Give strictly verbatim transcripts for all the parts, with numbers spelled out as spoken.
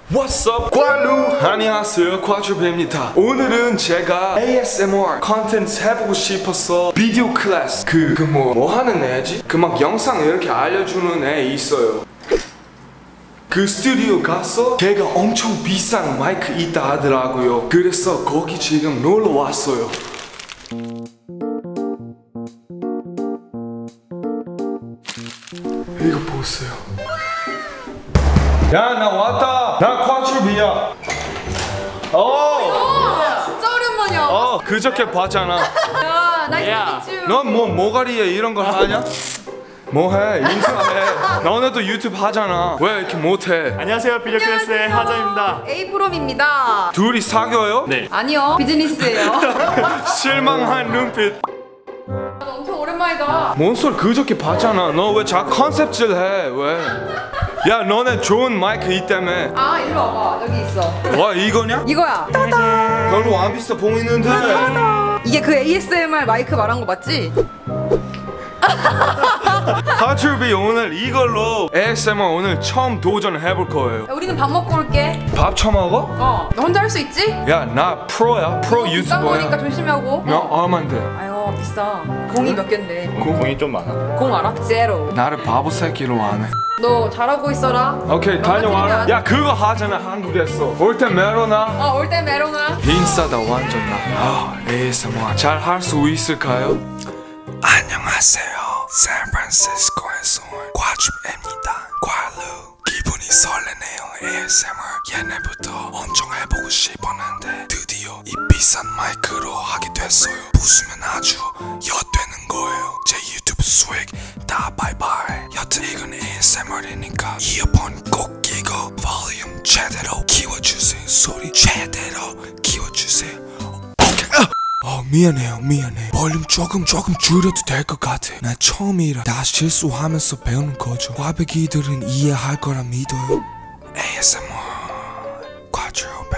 What's up, 과루! 안녕하세요, 과주배입니다. 오늘은 제가 에이에스엠알 컨텐츠 해보고 싶어서 비디오 클래스 그 그 뭐 뭐 하는 애지? 그 막 영상 이렇게 알려주는 애 있어요. 그 스튜디오 가서 걔가 엄청 비싼 마이크 있다 하더라고요. 그래서 거기 지금 놀러 왔어요. 이거 보세요. 야, 나 왔다. 나 과주비야. 어. 진짜 오랜만이야. 어, 그저께 봤잖아. 야, 나이스 미츠. 넌 뭐 모가리에 이런 거 하냐? 뭐해? 인사해. 너네도 유튜브 하잖아. 왜 이렇게 못해? 안녕하세요, 비디오 클래스의 하정입니다. 에이프롬입니다. 둘이 사겨요? 네. 아니요, 비즈니스예요. 실망한 눈빛. 엄청 오랜만이다. 뭔 소리? 그저께 봤잖아. 너 왜 자꾸 컨셉질 해? 왜? 야, 너네 좋은 마이크 있다며. 아, 이리 와봐. 여기 있어. 와, 이거냐? 이거야. 따단. 별로 안 비싸 보이는데. 이게 그 에이에스엠알 마이크 말한 거 맞지? 가출비 오늘 이걸로 에이에스엠알 오늘 처음 도전해볼 거예요. 야, 우리는 밥 먹고 올게. 밥 처먹어? 어, 너 혼자 할 수 있지? 야, 나 프로야. 프로 비싼 거니까 유튜버야. 조심하고. 야, 얼만데? 아유, 비싸. 공이 몇 갠데? 공이 좀 많아. 공 알아? 제로. 나를 바보 새끼로 안 해. 너 잘하고 있어라. 오케이, 다녀와라. 야, 그거 하잖아, 한국에서. 올 때 메로나. 어, 올 때 메롱아. 인싸다, 완전 나. 아, 에이에스엠알 잘 할 수 있을까요? 안녕하세요. 샌프란시스코에서 온 과주입니다. 과루. 기분이 설레네요. 에이에스엠알 옛날부터 엄청 해보고 싶었는데 드디어 이 비싼 마이크로 하게 됐어요. 웃으면 아주 엿되는 거예요. 제 유튜브 수익 다 바이바이. 여튼 이건 에이에스엠알이니까 이어폰 꼭 끼고 볼륨 제대로 키워주세요. 소리 제대로 키워주세요. 오케이. 어, 미안해요, 미안해. 볼륨 조금 조금 줄여도 될 것 같아. 나 처음이라 다 실수하면서 배우는 거죠. 꽈배기들은 이해할 거라 믿어요. 에이에스엠알 과주배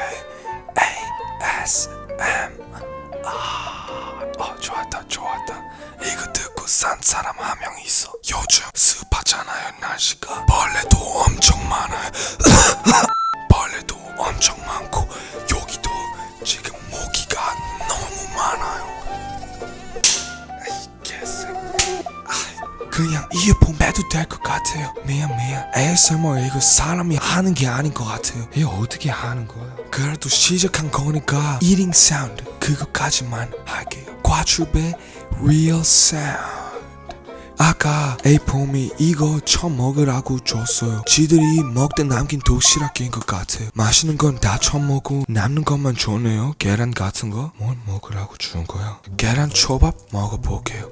에이에스엠알. 아, 어, 좋았다, 좋았다. 이거 듣고 산 사람 한 명 있어. 요즘 습하잖아요, 날씨가. 벌레도 엄청 많아요. 벌레도 엄청 많고 여기도 지금 모기가 너무 많아요. 아이, 개새끼. 아이, 그냥 이어폰 빼도 될 것 같아요. 미안 미안. 에이에스엠알 이거 사람이 하는 게 아닌 것 같아요. 이거 어떻게 하는 거야? 그래도 시작한 거니까 일인 사운드 그거까지만 할게요. 과주배 리얼 사운드. 아까 에이폼이 이거 처음 먹으라고 줬어요. 지들이 먹다 남긴 도시락인 것 같아요. 맛있는 건 다 처음 먹고 남는 것만 줬네요. 계란 같은 거? 뭘 먹으라고 준 거야? 계란 초밥 먹어볼게요.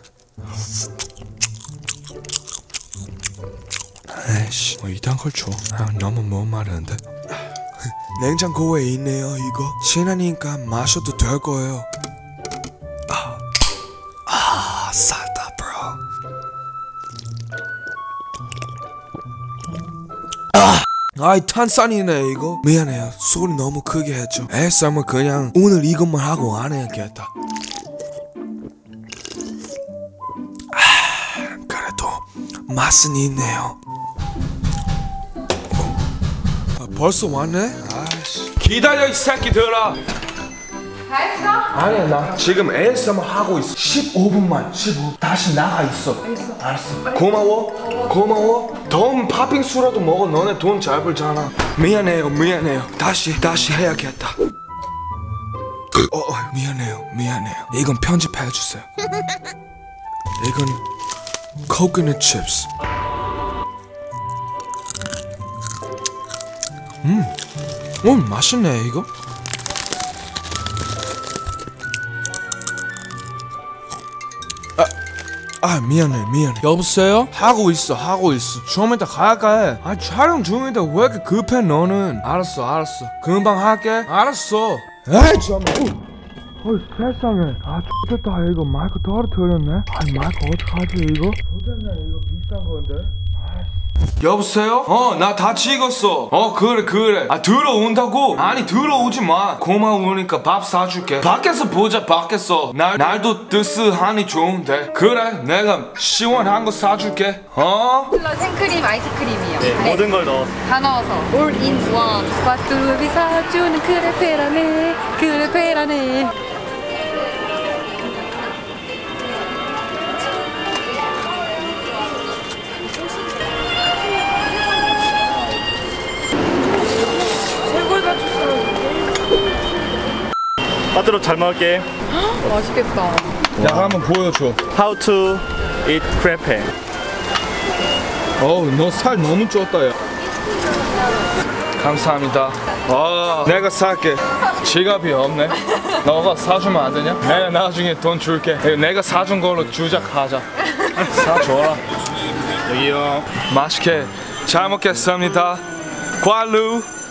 에이씨, 뭐 이딴 걸 줘. 아, 너무 못 마른데. 냉장고에 있네요. 이거 신하니까 마셔도 될 거예요. 아, 아, 살다 브로. 아, 아이 탄산이네 이거. 미안해요, 소리 너무 크게 했죠. 에이에스엠알 그냥 오늘 이것만 하고 안 해야겠다. 아, 그래도 맛은 있네요. 아, 벌써 왔네? 아이씨. 기다려 이 새끼들아. 다 했어? 아니야, 나 지금 에이에스엠알 하고 있어. 십오 분만. 십오 분. 다시 나가 있어. 알겠어. 알았어. 고마워. 고마워. 돈 팥빙수라도 먹어. 너네 돈 잘 벌잖아. 미안해요, 미안해요. 다시 다시 해야겠다. 어, 어, 미안해요, 미안해요. 이건 편집해 주세요. 이건 코코넛 칩스. 음, 음, 맛있네 이거. 아, 미안해 미안해. 여보세요? 하고 있어 하고 있어. 좀 이따 갈까 해. 아, 촬영 중인데 왜 이렇게 급해 너는. 알았어 알았어, 금방 할게. 알았어. 에이 잠깐만. 어이 세상에. 아 X됐다. 이거 마이크 떨어뜨렸네. 아니 마이크 어떡하지 이거? X됐네. 이거 비싼 건데. 아이씨. 여보세요? 어, 나 다 찍었어. 어, 그래, 그래. 아, 들어온다고? 아니, 들어오지 마. 고마우니까 밥 사줄게. 밖에서 보자, 밖에서. 날, 날도 뜨스하니 좋은데. 그래, 내가 시원한 거 사줄게. 어? 생크림, 아이스크림이요. 네, 모든 걸 넣어서. 다 넣어서 올 인 원. 꽈뚜비 사주는 크레페라네, 크레페라네. 빠뜨로 잘 먹을게. 맛있겠다. 야, 한번 보여줘. How to eat crepe. 어우, 너 살 너무 쪘다, 야. 감사합니다. 아, 내가 살게. 지갑이 없네. 너가 사주면 안 되냐? 내가 나중에 돈 줄게. 내가 사준 걸로 주작하자. 사줘라. 여기요. 맛있게 잘 먹겠습니다. 과루.